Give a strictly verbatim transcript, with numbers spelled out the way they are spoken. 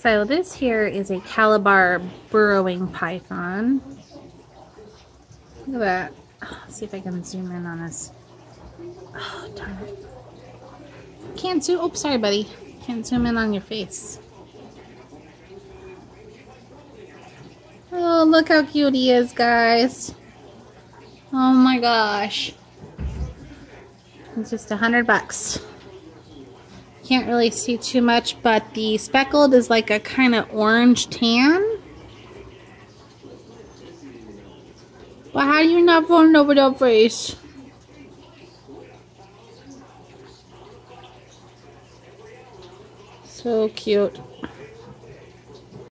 So this here is a Calabar burrowing python. Look at that. Let's see if I can zoom in on this. Oh, darn it. Can't zoom. Oh, sorry, buddy. Can't zoom in on your face. Oh, look how cute he is, guys. Oh my gosh. It's just a hundred bucks. Can't really see too much, but the speckled is like a kind of orange tan. But how do you not fall over that face? So cute.